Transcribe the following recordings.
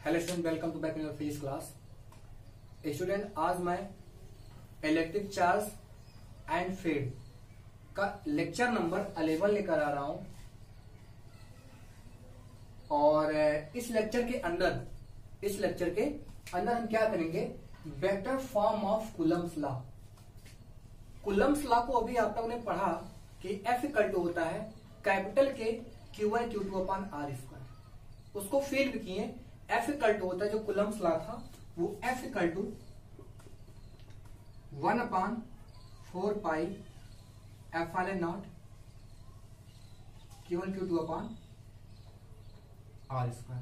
Hello student, welcome to back in your physics class. Student, आज मैं electric charge and field का lecture number 11 लेकर आ रहा हूं। और इस लेक्चर के अंदर हम क्या करेंगे, vector form of Coulomb's law. Coulomb's law को अभी आप लोगों ने पढ़ा कि F इक्वल टू होता है कैपिटल के Q1 Q2 upon R square. उसको फील भी किए। F इक्वल टू होता है, जो कूलम्स लॉ था वो F equal to 1/4 pi epsilon naught Q1 Q2 upon R square.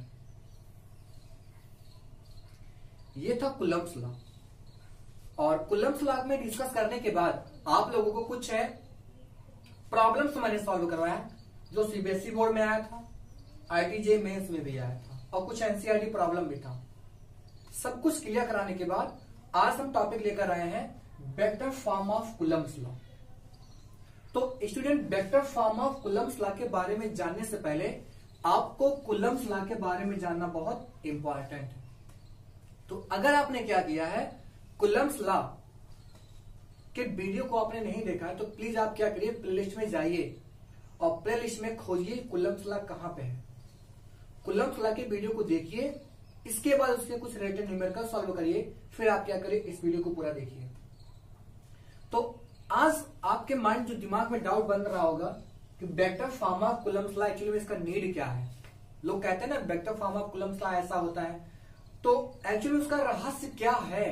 ये था कूलम्स लॉ। और कूलम्स लॉ में डिस्कस करने के बाद आप लोगों को कुछ है प्रॉब्लम्स मैंने सॉल्व करवाया, जो सीबीएसई बोर्ड में आया था, आईटीजे मेंस में भी आया था, और कुछ एनसीईआरटी प्रॉब्लम भी था। सब कुछ क्लियर कराने के बाद आज हम टॉपिक लेकर आए हैं vector form of Coulomb's law. तो student, vector form of Coulomb's law के बारे में जानने से पहले आपको कूलम्स लॉ के बारे में जानना बहुत इंपॉर्टेंट है। तो अगर आपने क्या किया है, कूलम्स लॉ के वीडियो को आपने नहीं देखा है, तो प्लीज आप क्या करिए, प्लेलिस्ट में जाइए और प्लेलिस्ट में खोजिए कूलम्स लॉ कहां पे है। कूलम्स लॉ के वीडियो को देखिए, इसके बाद उसके कुछ रिलेटेड न्यूमेरिकल सॉल्व करिए, फिर आप क्या करिए, इस वीडियो को पूरा देखिए। तो आज आपके माइंड जो दिमाग में डाउट बन रहा होगा कि vector form of Coulomb's law actually में इसका नीड क्या है। लोग कहते हैं ना vector form of Coulomb's law ऐसा होता है, तो एक्चुअली उसका रहस्य क्या है।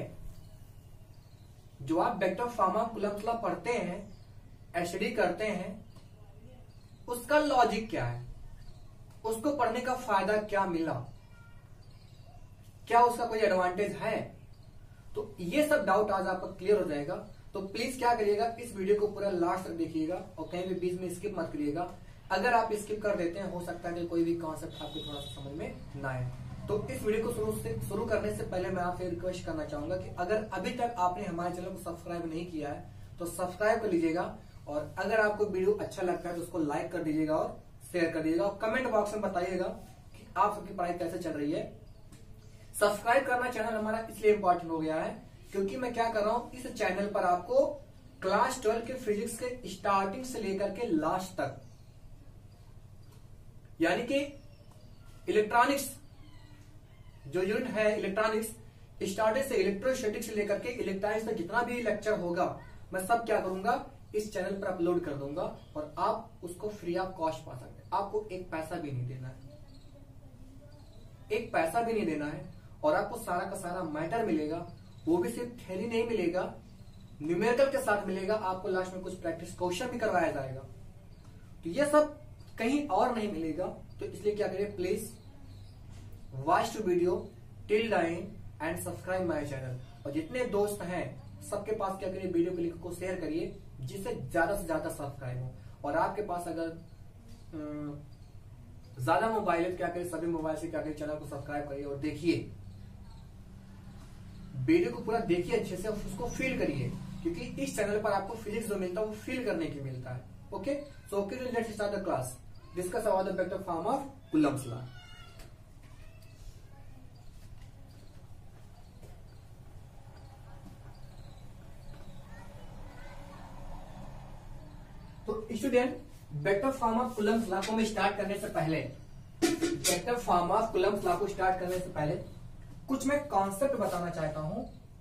जो आप vector form of Coulomb's law पढ़ते हैं, स्टडी करते हैं, उसका लॉजिक क्या है, उसको पढ़ने का फायदा क्या मिला, क्या उसका कोई एडवांटेज है। तो ये सब डाउट आज आपका क्लियर हो जाएगा। तो प्लीज क्या करिएगा, इस वीडियो को पूरा लास्ट तक देखिएगा और कहीं भी बीच में स्किप मत करिएगा। अगर आप स्किप कर देते हैं, हो सकता है कि कोई भी कॉन्सेप्ट आपको थोड़ा सा समझ में ना आए। तो इस वीडियो को शुरू करने से पहले मैं आपसे रिक्वेस्ट करना चाहूंगा कि अगर अभी तक आपने हमारे चैनल को सब्सक्राइब नहीं किया है तो सब्सक्राइब कर लीजिएगा, और अगर आपको वीडियो अच्छा लगता है तो उसको लाइक कर दीजिएगा और शेयर कर दीजिएगा, और कमेंट बॉक्स में बताइएगा कि आप सबकी पढ़ाई कैसे चल रही है। सब्सक्राइब करना चैनल हमारा इसलिए इंपॉर्टेंट हो गया है क्योंकि मैं क्या कर रहा हूं, इस चैनल पर आपको क्लास 12 के फिजिक्स के स्टार्टिंग से लेकर के लास्ट तक, यानी कि इलेक्ट्रॉनिक्स जो यूनिट है, इलेक्ट्रॉनिक्स स्टार्टिंग से इलेक्ट्रोस्टैटिक्स से लेकर के इलेक्ट्रॉनिक्स तक जितना भी लेक्चर होगा मैं सब क्या करूंगा, इस चैनल पर अपलोड कर दूंगा, और आप उसको फ्री ऑफ कॉस्ट पा सकते हैं। आपको एक पैसा भी नहीं देना है, एक पैसा भी नहीं देना है, और आपको सारा का सारा मैटर मिलेगा। वो भी सिर्फ थ्योरी नहीं मिलेगा, न्यूमेरिकल के साथ मिलेगा। आपको लास्ट में कुछ प्रैक्टिस क्वेश्चन भी करवाया जाएगा। तो ये सब कहीं और नहीं मिलेगा। तो इसलिए क्या करिए, please watch to video till the end and subscribe my channel. और जितने दोस्त हैं सबके पास क्या करिए, वीडियो के लिंक को शेयर करिए जिससे ज्यादा से ज्यादा सब्सक्राइब हो। और आपके पास अगर ज्यादा मोबाइल है तो क्या करिए, सभी मोबाइल से क्या करिए, चैनल को सब्सक्राइब करिए और देखिए, वीडियो को पूरा देखिए अच्छे से, उसको फील करिए, क्योंकि इस चैनल पर आपको फिजिक्स जो मिलता है वो फील करने की मिलता है। Okay, so okay, let's start the class. Discuss about the vector form of Coulomb's law. तो student, vector form of Coulomb's law को मैं स्टार्ट करने से पहले, vector form of Coulomb's law को स्टार्ट करने से पहले कुछ मैं कॉन्सेप्ट बताना चाहता हूं।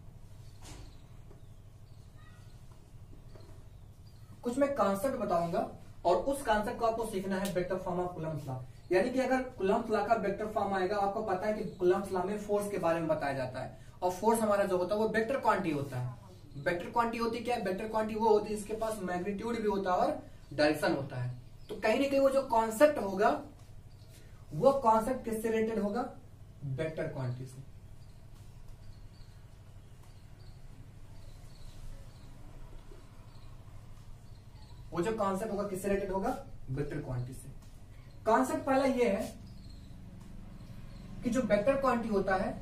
कुछ मैं कॉन्सेप्ट बताऊंगा और उस कॉन्सेप्ट को आपको सीखना है, vector form of Coulomb's law. यानी कि अगर कूलम्स लॉ का वेक्टर फॉर्म आएगा, आपको पता है कि कूलम्स लॉ में फोर्स के बारे में बताया जाता है, और फोर्स हमारा जो होता है वो वेक्टर क्वांटिटी होता है। वेक्टर क्वांटिटी होती क्या है, वेक्टर क्वांटिटी वो होती है जिसके पास मैग्नीट्यूड भी होता है और डायरेक्शन होता है। तो कहीं ना कहीं वो जो कॉन्सेप्ट होगा, वो कॉन्सेप्ट किससे रिलेटेड होगा, वेक्टर क्वांटिटी से। वो जो कॉन्सेप्ट होगा किससे रिलेटेड होगा, वेक्टर क्वांटिटी से। कॉन्सेप्ट पहला ये है कि जो वेक्टर क्वांटिटी होता है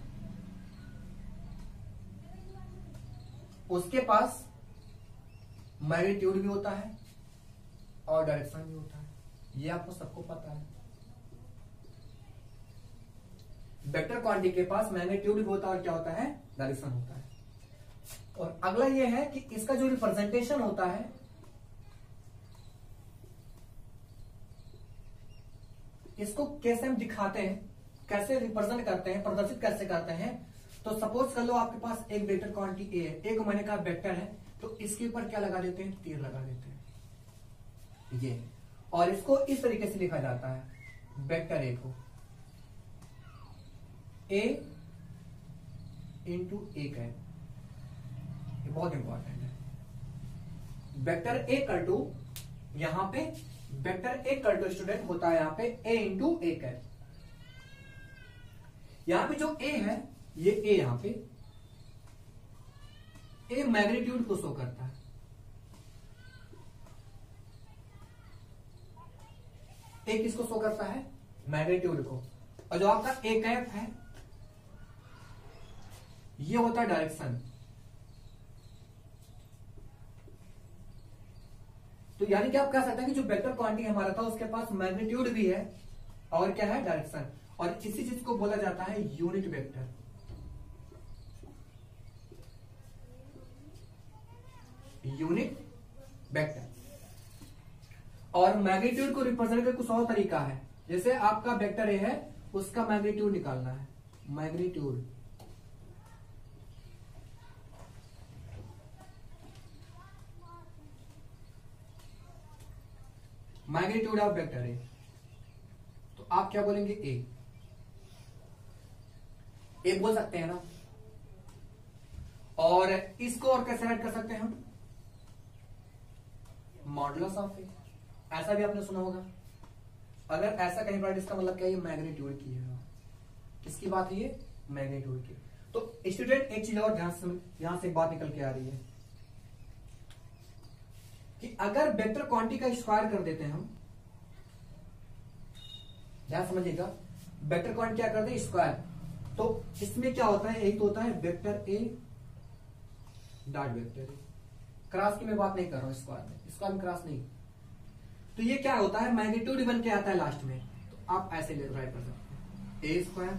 उसके पास मैग्नीट्यूड भी होता है और डायरेक्शन भी होता है। ये आपको सबको पता है। वेक्टर क्वांटिटी के पास मैग्नीट्यूड भी होता है और क्या होता है, डायरेक्शन होता है। और अगला ये है कि इसका जो रिप्रेजेंटेशन होता है, इसको कैसे हम दिखाते हैं, कैसे रिप्रेजेंट करते हैं, प्रदर्शित कैसे करते हैं। तो सपोज कर लो आपके पास एक वेक्टर क्वांटिटी ए है, एक मैंने कहा वेक्टर है, तो इसके ऊपर क्या लगा देते हैं, तीर लगा देते हैं ये, और इसको इस तरीके से लिखा जाता है वेक्टर ए को ए इंटू ए का, ये बहुत इंपॉर्टेंट है। वेक्टर ए कर टू, यहां पे वेक्टर ए कर टू स्टूडेंट होता है यहां पे ए इंटू ए का। यहां पे जो ए है, ये ए यहां पे ए मैग्नीट्यूड को शो करता है, ए किसको शो करता है, मैग्नीट्यूड को। और जो आपका ए कैप है, ये होता है डायरेक्शन। तो यानी कि आप कह सकते हैं कि जो वेक्टर क्वांटिटी हमारा था उसके पास मैग्नीट्यूड भी है और क्या है, डायरेक्शन। और इसी चीज को बोला जाता है यूनिट वेक्टर। Unit vector. और मैग्नीट्यूड को रिप्रेजेंट करने कुछ और तरीका है, जैसे आपका वेक्टर ए है, उसका मैग्नीट्यूड निकालना है, magnitude magnitude of vector A, तो आप क्या बोलेंगे, ए बोल सकते हैं ना। और इसको और कैसे राइट कर सकते हैं हम, मॉडुलस ऑफ ए, ऐसा भी आपने सुना होगा। अगर ऐसा कहीं पर, इसका मतलब क्या है, ये मैग्नीट्यूड की है। किसकी बात है ये, मैग्नीट्यूड की। तो स्टूडेंट एक चीज और ध्यान से, यहां से एक बात निकल के आ रही है कि अगर वेक्टर क्वांटिटी का स्क्वायर कर देते हैं हम, ध्यान समझिएगा, वेक्टर क्वांटिटी क्या करते हैं, स्क्वायर। तो इसमें क्या होता है, एक तो होता है vector A dot vector A, cross की मैं बात नहीं कर रहा हूं, स्क्वायर में, स्क्वायर में क्रॉस नहीं। तो ये क्या होता है, मैग्नीट्यूड बन के आता है लास्ट में, तो आप ऐसे राइट कर सकते हैं, ए स्क्वायर,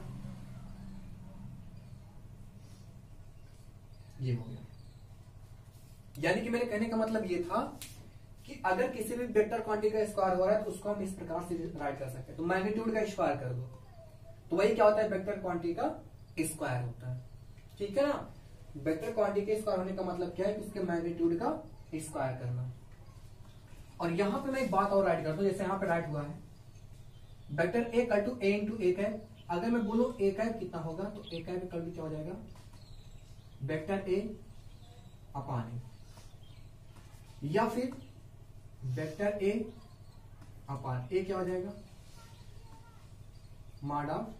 ये हो गया। यानी कि मेरे कहने का मतलब ये था कि अगर किसी भी वेक्टर क्वांटिटी का स्क्वायर हो रहा है तो उसको हम इस प्रकार से राइट कर सकते हैं। तो मैग्नीट्यूड का स्क्वायर कर दो, तो वही क्या होता है, वेक्टर क्वांटिटी का स्क्वायर होता है। ठीक है ना, वेक्टर क्वांटिटी के स्क्वायर होने का मतलब क्या है, कि उसके मैग्नीट्यूड का स्क्वायर करना। और यहां पे मैं एक बात और राइट करता हूं, जैसे यहां पे राइट हुआ है vector A equal to A into A cap. अगर मैं बोलूं ए कैप कितना होगा, तो ए कैप इक्वल टू क्या हो जाएगा, वेक्टर ए अपान ए, या फिर वेक्टर ए अपान ए क्या हो जाएगा, मॉड ऑफ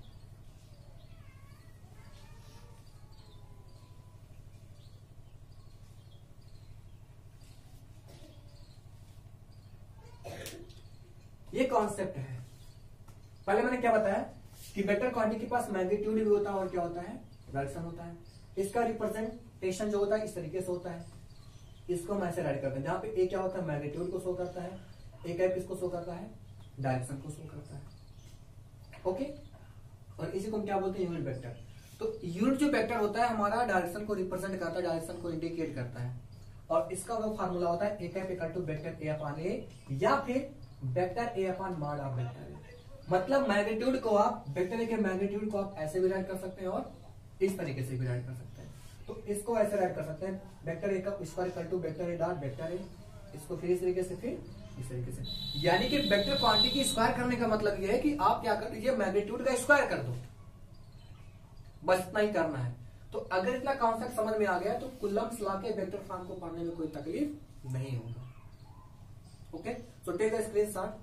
ये कॉन्सेप्ट है। पहले मैंने क्या बताया कि वेक्टर क्वांटिटी के पास मैग्नीट्यूड भी होता है और क्या होता है, डायरेक्शन होता है। इसका रिप्रेजेंटेशन जो होता है इस तरीके से होता है, इसको हम ऐसे राइट करते हैं, जहां पे ए क्या होता है, मैग्नीट्यूड को शो करता है, ए कैप इसको शो करता है, डायरेक्शन को शो करता है। ओके, और इसी को हम क्या बोलते हैं, यूनिट वेक्टर। तो यूनिट जो वेक्टर होता है हमारा डायरेक्शन को रिप्रेजेंट करता है, डायरेक्शन को इंडिकेट करता है। और इसका वो फार्मूला होता है A cap equal to vector A upon A, या फिर vector A upon mod of vector A. मतलब मैग्नीट्यूड को आप, वेक्टर ए के मैग्नीट्यूड को आप ऐसे भी राइट कर सकते हैं और इस तरीके से भी राइट कर सकते हैं। तो इसको ऐसे राइट कर सकते हैं, वेक्टर ए का square equal to vector A dot vector A, इसको फिर इस तरीके से, फिर इस तरीके से। यानी कि वेक्टर क्वांटिटी की स्क्वायर करने का मतलब यह है कि आप क्या कर दीजिए, मैग्नीट्यूड का स्क्वायर कर दो, बस इतना ही करना है। तो अगर इतना कॉन्सेप्ट समझ में आ गया तो कुलम्ब्स लॉ के वेक्टर फॉर्म को पढ़ने में कोई तकलीफ नहीं होगा। Okay, so take the screenshot.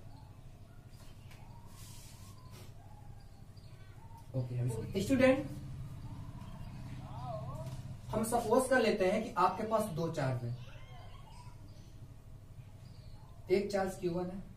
Okay student, हम सपोज कर लेते हैं कि आपके पास दो चार्ज है, एक चार्ज Q1 है,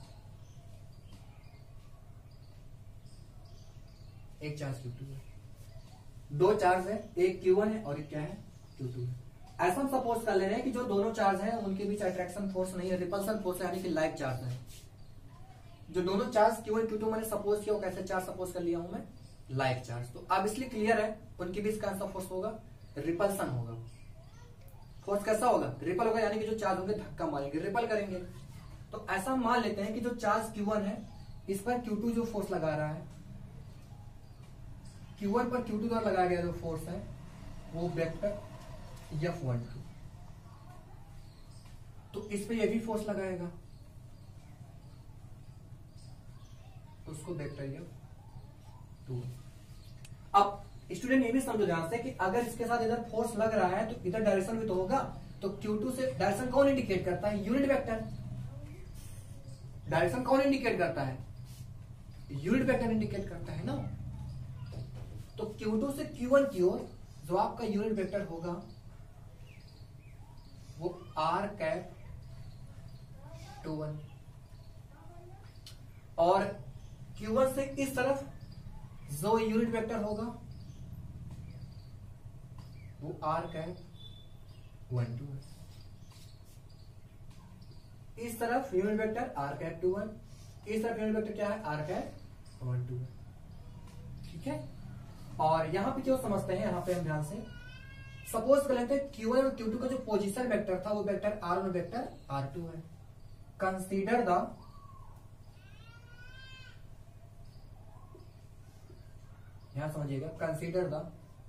एक चार्ज Q2 है। दो चार्ज है, एक Q1 है और एक क्या है, Q2 है। ऐसा हम सपोज कर ले रहे हैं कि जो दोनों चार्ज है उनके बीच अट्रैक्शन फोर्स नहीं है, रिपल्सन फोर्स है, यानी कि लाइक चार्ज है। जो दोनों चार्ज Q1 Q2 मैंने सपोज किया, वो कैसे चार्ज सपोज कर लिया हूं मैं, लाइक चार्ज। तो अब इसलिए क्लियर है उनके बीच कौन सा फोर्स होगा, रिपल्सन होगा। फोर्स कैसा होगा, रिपल होगा, यानी कि जो चार्ज होंगे धक्का मारेंगे, रिपल करेंगे। तो ऐसा मान लेते हैं कि जो चार्ज Q1 है इस पर Q2 जो फोर्स लगा रहा है, Q1 पर Q2 द्वारा लगाया गया जो फोर्स है वो वेक्टर F12, तो इस पे ये भी फोर्स लगाएगा, उसको वेक्टर F2। अब स्टूडेंट ये भी समझो ध्यान से कि अगर इसके साथ इधर फोर्स लग रहा है तो इधर डायरेक्शन भी तो होगा। तो Q2 से डायरेक्शन कौन इंडिकेट करता है, यूनिट वेक्टर। डायरेक्शन कौन इंडिकेट करता है, यूनिट वेक्टर इंडिकेट करता है ना। तो Q2 से Q1 की ओर जो आपका यूनिट वेक्टर होगा वो r∩21, और Q1 से इस तरफ जो यूनिट वेक्टर होगा वो r∩12 है। इस तरफ यूनिट वेक्टर r∩21, इस तरफ यूनिट वेक्टर क्या है, r∩12 है। ठीक है, और यहां पे जो समझते हैं, यहां पे हम ध्यान से सपोज कर लेते हैं Q1 और Q2 का जो पोजीशन वेक्टर था वो वेक्टर r1 वेक्टर r2 है। कंसीडर द यहां समझिएगा, consider the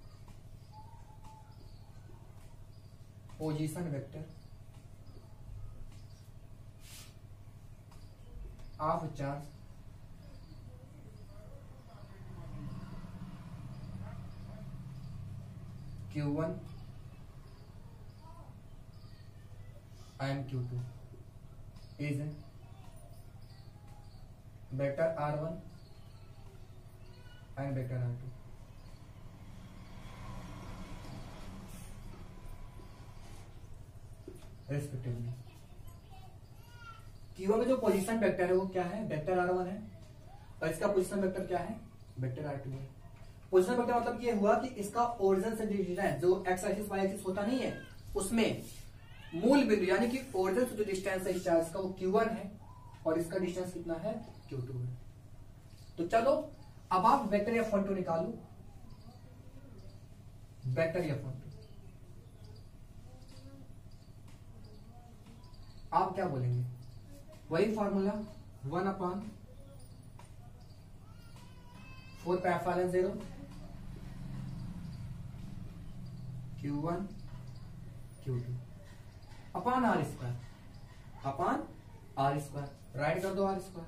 position vector of charge Q1 and Q2 is vector R1 and vector R2। Respectively Q1 में जो पोजीशन वेक्टर है वो क्या है, वेक्टर R1 है, और इसका पोजीशन वेक्टर क्या है, वेक्टर R2 है। पोजीशन वेक्टर मतलब ये हुआ कि इसका ओरिजिन से डिस्टेंस जो एक्स एक्सिस वाई एक्सिस होता नहीं है उसमें मूल बिंदु यानी कि ओरिजिन से जो डिस्टेंस है इस चार्ज का वो Q1 है और इसका डिस्टेंस कितना है, Q2 है। तो चलो अब आप वेक्टर F12 निकालो, वेक्टर F12 आप क्या बोलेंगे, वही formula 1/4πε0 Q1 Q2 upon R square, upon R square, write कर दो R स्क्वायर।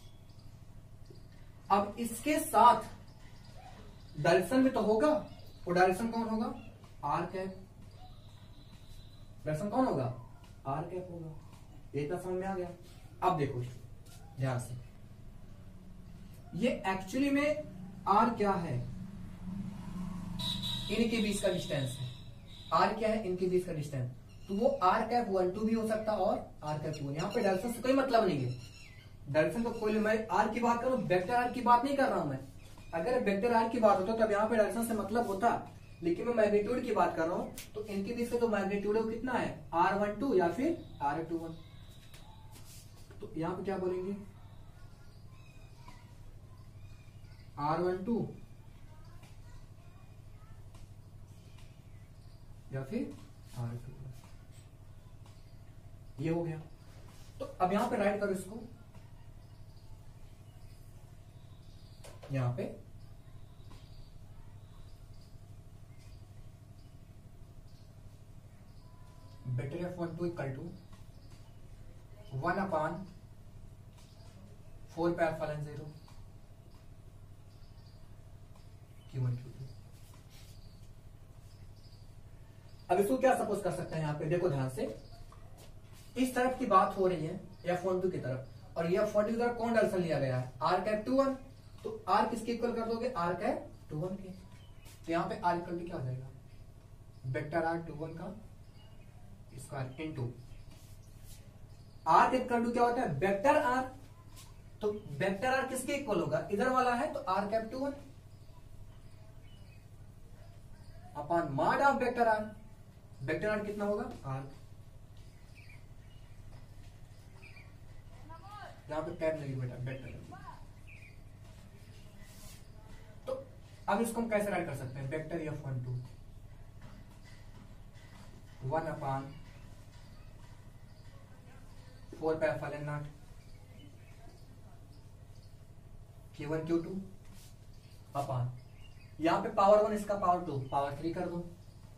अब इसके साथ डायरेक्शन भी तो होगा, वो डायरेक्शन कौन होगा, r∩, डायरेक्शन कौन होगा, r∩ होगा। ये इतना समझ में आ गया। अब देखो ध्यान से, ये एक्चुअली में r क्या है, इनके बीच का डिस्टेंस है। r क्या है, इनके बीच का डिस्टेंस, तो वो r∩12 भी हो सकता और r∩1। यहां पे डायरेक्शन से कोई मतलब नहीं है, डायरेक्शन का कोई, मैं r की बात करूं, वेक्टर r की बात नहीं कर रहा हूं मैं। अगर वेक्टर r की बात होता तब यहां पे डायरेक्शन से मतलब होता, लेकिन मैं मैग्नीट्यूड की बात कर रहा हूं। तो इनके बीच का जो मैग्नीट्यूड है वो कितना है, r12 या फिर r21। तो यहां पे क्या बोलेंगे, r12 या फिर r21, ये हो गया। तो अब यहां पे राइट करो इसको, यहां पे vector F12 equal to 1/4πε0 Q1 Q2। अब इसको क्या सपोज कर सकते हैं, यहां पे देखो ध्यान से, इस तरफ की बात हो रही है F12 की तरफ, और ये F12 की तरफ कौन डायरेक्शन लिया गया है, r∩21। तो r किसके इक्वल कर दोगे, r∩21 के। तो यहां पे r इक्वल क्या हो जाएगा, वेक्टर r21 का square into r equal to क्या होता है, वेक्टर r। तो वेक्टर r किसके इक्वल होगा, इधर वाला है तो r∩1 upon mod of vector r। Vector r कितना होगा, r। यहां पे टैब लगी बेटा, वेक्टर। तो अब इसको हम कैसे राइट कर सकते हैं, वेक्टर F12 1/4πε0 Q1 Q2 अपान, यहां पे पावर 1 इसका पावर 2 पावर 3 कर दो,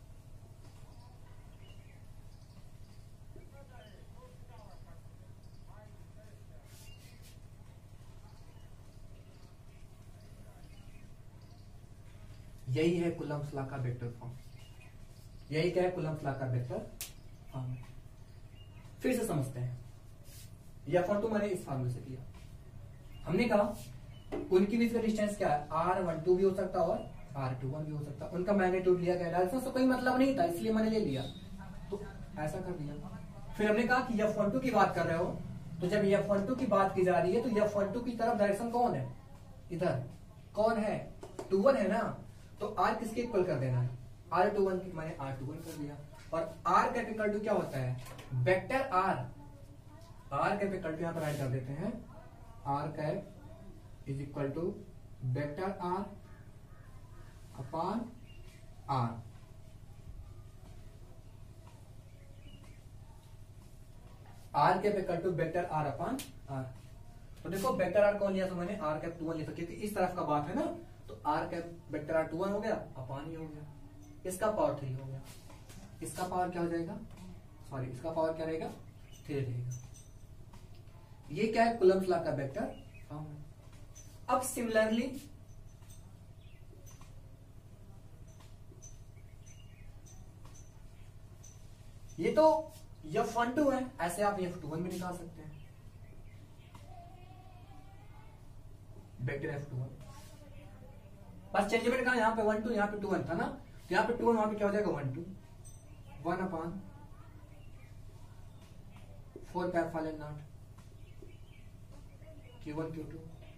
यही है कूलम्ब्स लॉ का वेक्टर फॉर्म। यही क्या है, कूलम्ब्स लॉ का वेक्टर फॉर्म। फिर से समझते हैं। F12 मैंने इस फॉर्मूले से किया, हमने कहा उनकी बीच का डिस्टेंस क्या है, R12 भी हो सकता है और R21 भी हो सकता है। उनका मैग्नीट्यूड लिया गया, डायरेक्शन से कोई मतलब नहीं था इसलिए मैंने ले लिया, तो ऐसा कर दिया। फिर हमने कहा कि F12 की बात कर रहे हो, तो जब F12 की बात की जा रही है तो F12 की तरफ डायरेक्शन कौन है, इधर कौन है, 21 है ना, तो R किसके इक्वल कर देना है, R21 की, मैंने R21 कर दिया। और R कैपिटल टू क्या होता है, वेक्टर R कैपिटल टू यहां पर राइट कर देते हैं, R cap is equal to vector R upon R। R capital to vector R upon R। तो देखो वेक्टर R कौन लिया, तो मैंने R कैप 21 लिया, क्योंकि इस तरफ का बात है ना, तो R कैप वेक्टर R 21 हो गया, अपॉन ही हो गया, इसका पावर 3 हो गया, इसका पावर क्या हो जाएगा, सॉरी इसका पावर क्या रहेगा, 3 रहेगा। ये क्या है, कूलम्ब्स लॉ का वेक्टर फॉर्म है। अब सिमिलरली ये तो F12 है, ऐसे आप F21 भी निकाल सकते हैं, वेक्टर F21 बस चेंजेबल का, यहाँ पे 1 2 यहाँ पे 2 1 था ना, तो यहाँ पे 2 1 वहां पे क्या हो जाएगा 1 2 1/4πε0 Q1 Q2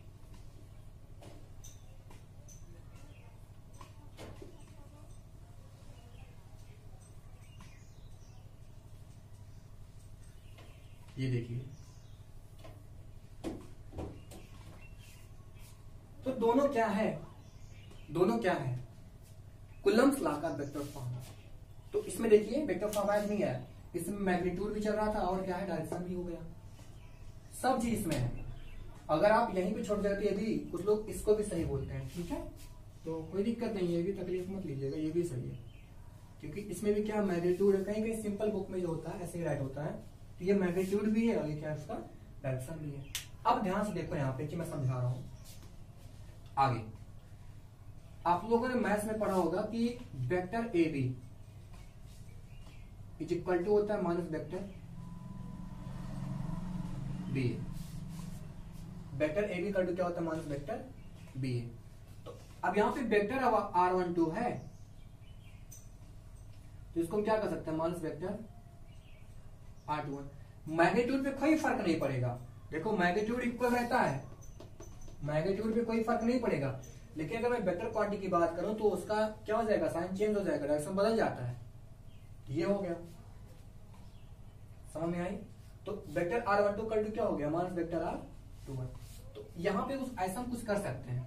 ये देखिए, तो दोनों क्या है, दोनों क्या है, कूलम्ब्स लॉ का वेक्टर फॉर्म। तो इसमें देखिए वेक्टर फॉर्म आज नहीं है, इसमें मैग्नीट्यूड भी चल रहा था और क्या है, डायरेक्शन भी हो गया, सब चीज इसमें है। अगर आप यहीं पे छोड़ जाते, यदि कुछ लोग इसको भी सही बोलते हैं, ठीक है, तो कोई दिक्कत नहीं है, ये भी तकलीफ मत लीजिएगा, ये भी सही है, क्योंकि इसमें भी क्या मैग्नीट्यूड है, कहीं कहीं सिंपल बुक में जो होता है ऐसे ही राइट होता है, तो ये मैग्नीट्यूड भी है और ये क्या है, इसका डायरेक्शन भी है। अब ध्यान से देखो यहाँ पे कि मैं समझा रहा हूं आगे। आप लोगों ने मैथ्स में पढ़ा होगा कि vector A B is equal to होता है minus vector B A. Vector A B equal to क्या होता है, माइनस वेक्टर बी ए। तो अब यहां पे वेक्टर R12 है, तो इसको हम क्या कर सकते हैं, माइनस वेक्टर R21। मैग्नीट्यूड पे कोई फर्क नहीं पड़ेगा, देखो मैग्नीट्यूड इक्वल रहता है, मैग्नीट्यूड पे कोई फर्क नहीं पड़ेगा, लेकिन अगर मैं वेक्टर क्वांटिटी की बात करूं तो उसका क्या हो जाएगा, साइन चेंज हो जाएगा, डायरेक्शन बदल जाता है। ये हो गया, समझ में आई। तो वेक्टर R12 का क्या हो गया, माइनस वेक्टर R21। तो यहां पे उस ऐसा हम कुछ कर सकते हैं,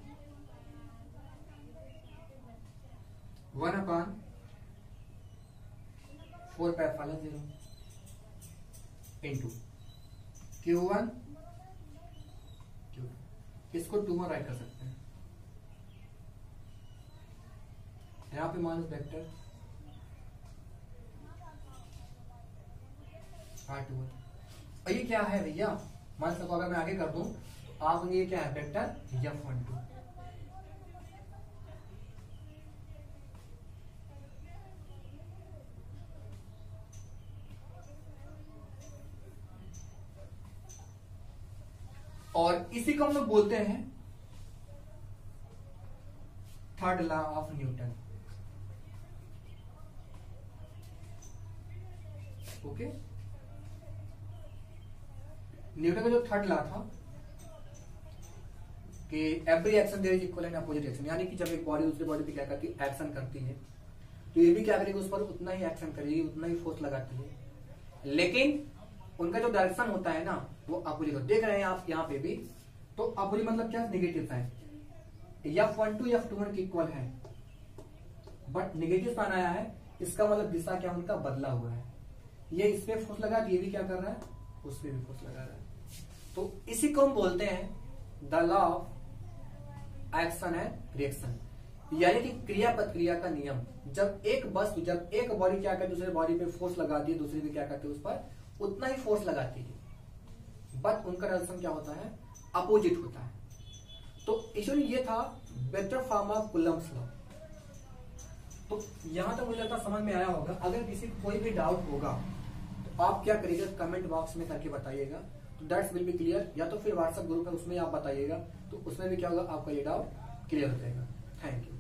1/4πε0 इंटू Q1 Q2, इसको 2 में राइट कर सकते हैं, यहां पे माइनस वेक्टर R21। और ये क्या है भैया, मान सको अगर मैं आगे कर दूं तो आप ये क्या है, वेक्टर F12। और इसी को हम लोग बोलते हैं third law of Newton. Okay, Newton का जो थर्ड लॉ था कि every action there is equal and opposite action, यानी कि जब एक बॉडी दूसरी बॉडी पे क्या करती है, एक्शन करती है, तो ये भी क्या करेगी, उस पर उतना ही एक्शन करेगी, उतना ही फोर्स लगाती है, लेकिन उनका जो डायरेक्शन होता है ना वो अपोजिट। देख रहे हैं आप यहाँ पे भी, तो अपोजिट मतलब क्या, नेगेटिव साइन। F12 F21 के इक्वल है, बट नेगेटिव साइन आया है, इसका मतलब दिशा क्या उनका बदला हुआ है। ये इस पे फोर्स लगा, ये भी क्या कर रहा है, उस पे भी फोर्स लगा रहा है। तो इसी को हम बोलते हैं the law of action and reaction, यानी कि क्रिया प्रतिक्रिया का नियम। जब एक बॉडी क्या करती है, दूसरे बॉडी पे फोर्स लगाती है, दूसरी भी क्या करती है, उस पर उतना ही फोर्स लगाती है, बट उनका रिएक्शन क्या होता है, अपोजिट होता है। तो इसलिए ये था better form of Coulomb's law. तो यहां तक मुझे लगता समझ में आया होगा। अगर किसी को कोई भी डाउट होगा तो आप क्या करिएगा, कमेंट बॉक्स में करके बताइएगा, तो दैट्स विल बी क्लियर। या तो फिर व्हाट्सएप ग्रुप है उसमें आप बताइएगा, तो उसमें भी क्या होगा, आपका ये डाउट क्लियर हो जाएगा। Thank you.